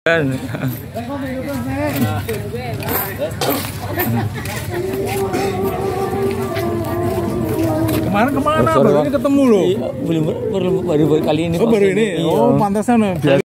Kemarin kemana? Baru ini ketemu loh. Baru kali ini. Oh baru ini. Oh pantesan.